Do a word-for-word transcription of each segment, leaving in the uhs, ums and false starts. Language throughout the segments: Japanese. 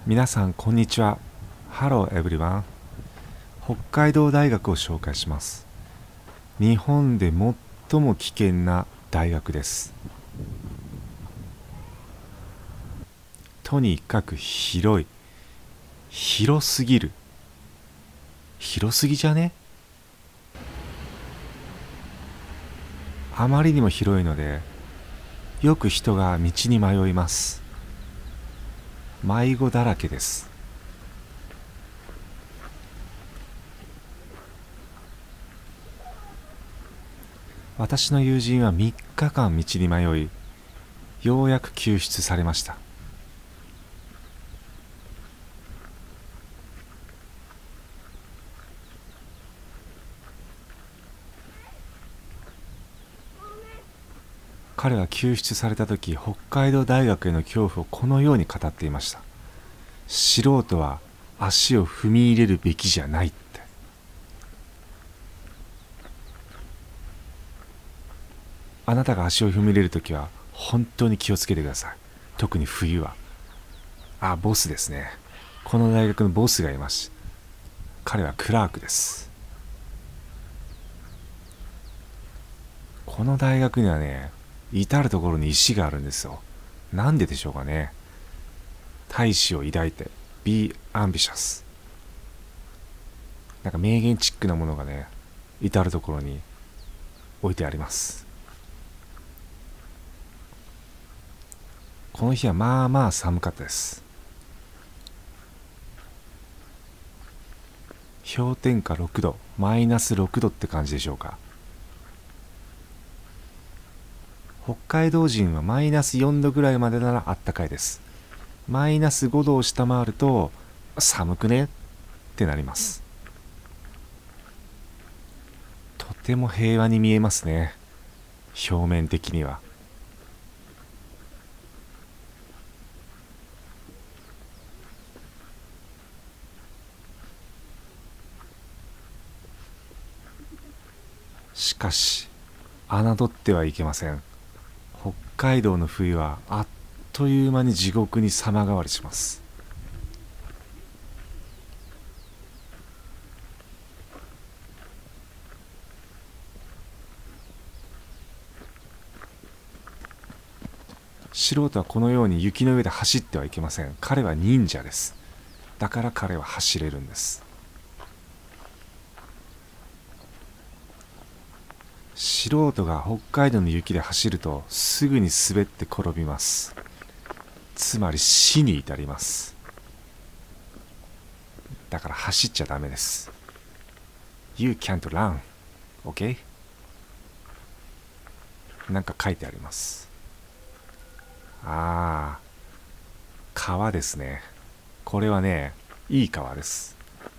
皆さんこんにちは。ハローエブリワン。北海道大学を紹介します。日本で最も危険な大学です。とにかく広い。広すぎる。広すぎじゃね？あまりにも広いので、よく人が道に迷います。迷子だらけです。私の友人はみっかかん道に迷い、ようやく救出されました。彼は救出された時、北海道大学への恐怖をこのように語っていました。素人は足を踏み入れるべきじゃないって。あなたが足を踏み入れるときは本当に気をつけてください。特に冬は。あ、ボスですね。この大学のボスがいます。彼はクラークです。この大学にはね、至る所に石があるんですよ。なんででしょうかね。大志を抱いて Be ambitious。 なんか名言チックなものがね、至る所に置いてあります。この日はまあまあ寒かったです。氷点下ろくど、マイナスろくどって感じでしょうか。北海道人はマイナスよんどぐらいまでならあったかいです。マイナスごどを下回ると寒くねってなります。とても平和に見えますね、表面的には。しかし侮ってはいけません。北海道の冬はあっという間に地獄に様変わりします。素人はこのように雪の上で走ってはいけません。彼は忍者です。だから彼は走れるんです。素人が北海道の雪で走るとすぐに滑って転びます。つまり死に至ります。だから走っちゃダメです。 You can't run, OK? なんか書いてあります。ああ、川ですね。これはね、いい川です。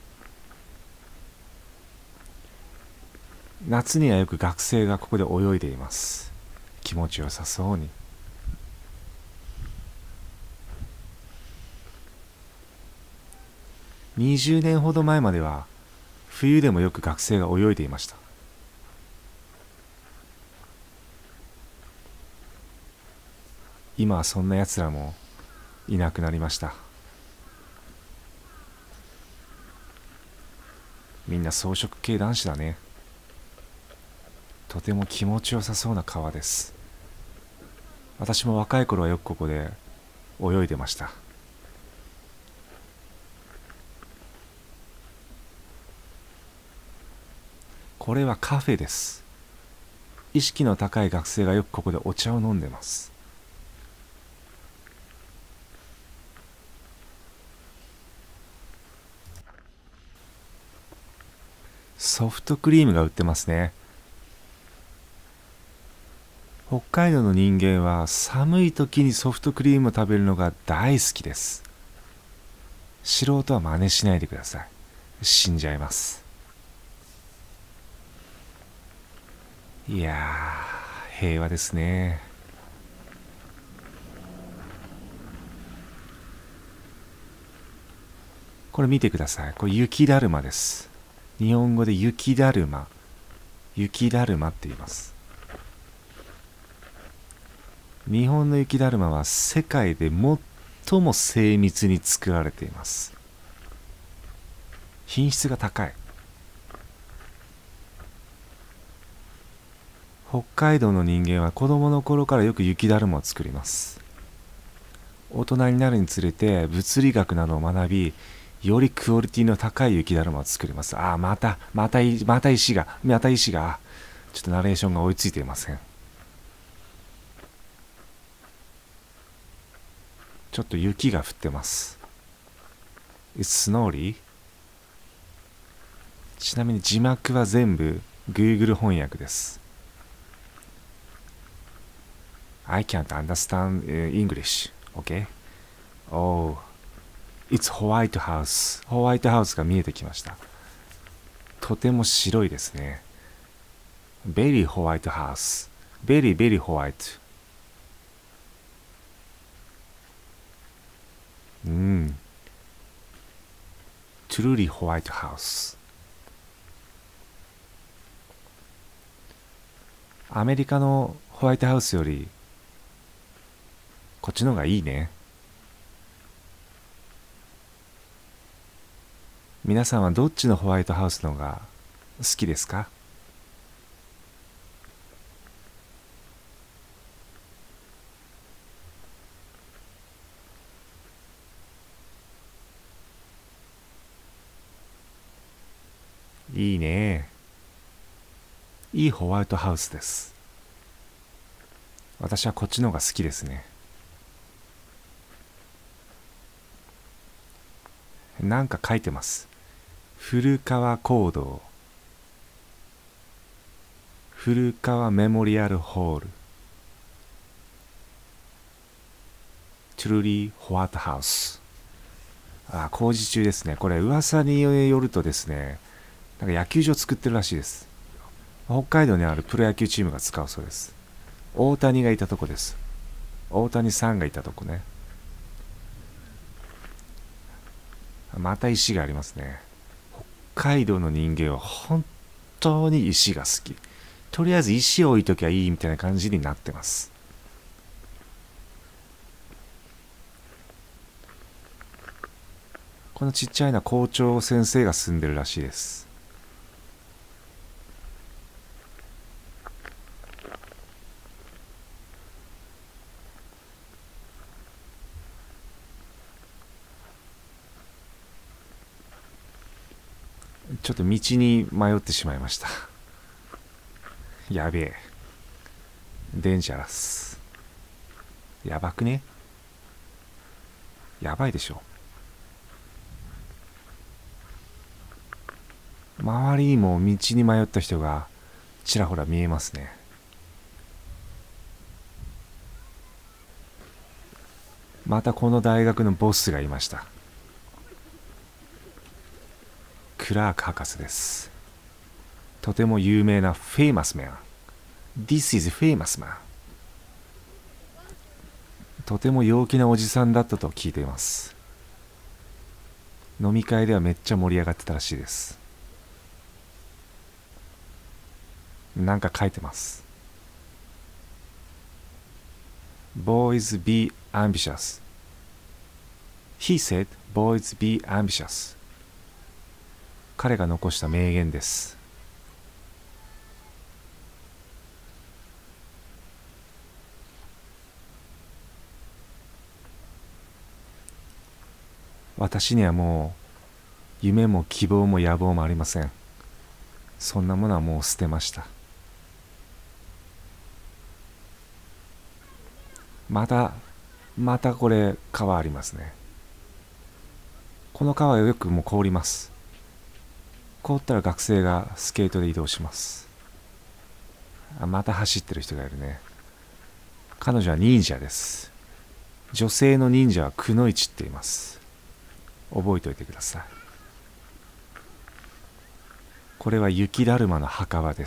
夏にはよく学生がここで泳いでいます。気持ちよさそうに。にじゅうねんほど前までは冬でもよく学生が泳いでいました。今はそんなやつらもいなくなりました。みんな草食系男子だね。とても気持ちよさそうな川です。私も若い頃はよくここで泳いでました。これはカフェです。意識の高い学生がよくここでお茶を飲んでます。ソフトクリームが売ってますね。北海道の人間は寒い時にソフトクリームを食べるのが大好きです。素人は真似しないでください。死んじゃいます。いやー、平和ですね。これ見てください。これ雪だるまです。日本語で雪だるま。雪だるまって言います。日本の雪だるまは世界で最も精密に作られています。品質が高い。北海道の人間は子供の頃からよく雪だるまを作ります。大人になるにつれて物理学などを学び、よりクオリティの高い雪だるまを作ります。ああ、また、また、また石が、また石が、ちょっとナレーションが追いついていません。ちょっと雪が降ってます。It's snowy。ちなみに字幕は全部 Google 翻訳です。I can't understand English. Okay? Oh, it's White House. ホワイトハウスが見えてきました。とても白いですね。Very White House. Very, very white. うん。Truly White House。アメリカのホワイトハウスよりこっちの方がいいね。皆さんはどっちのホワイトハウスの方が好きですか？いいね。いいホワイトハウスです。私はこっちの方が好きですね。なんか書いてます。古川講堂、古川メモリアルホール、トゥルリーホワイトハウス。あ、工事中ですね。これ噂によるとですね、なんか野球場作ってるらしいです。北海道にあるプロ野球チームが使うそうです。大谷がいたとこです。大谷さんがいたとこね。また石がありますね。北海道の人間は本当に石が好き。とりあえず石を置いときゃいいみたいな感じになってます。このちっちゃいのは校長先生が住んでるらしいです。ちょっと道に迷ってしまいました。やべえ。デンジャラス。やばくね？やばいでしょ。周りにも道に迷った人がちらほら見えますね。またこの大学のボスがいました。クラーク博士です。とても有名なフェイマスマン。This is famous man。とても陽気なおじさんだったと聞いています。飲み会ではめっちゃ盛り上がってたらしいです。なんか書いてます。Boys be ambitious. He said, boys be ambitious. 彼が残した名言です。私にはもう夢も希望も野望もありません。そんなものはもう捨てました。またまたこれ川ありますね。この川はよくもう凍ります。凍ったら学生がスケートで移動します。あ、また走ってる人がいるね。彼女は忍者です。女性の忍者はくのいちって言います。覚えておいてください。これは雪だるまの墓場です。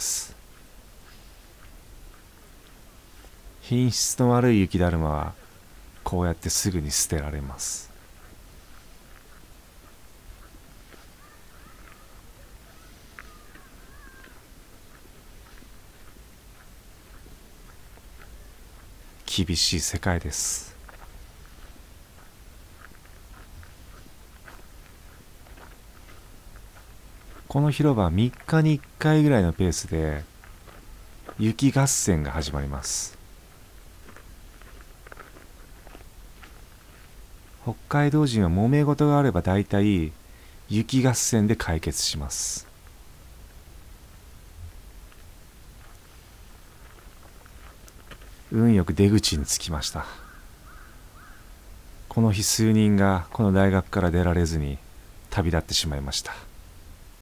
品質の悪い雪だるまはこうやってすぐに捨てられます。厳しい世界です。 この広場はみっかにいっかいぐらいのペースで雪合戦が始まります。北海道人は揉め事があれば大体雪合戦で解決します。運よく出口に着きました。この日数人がこの大学から出られずに旅立ってしまいました。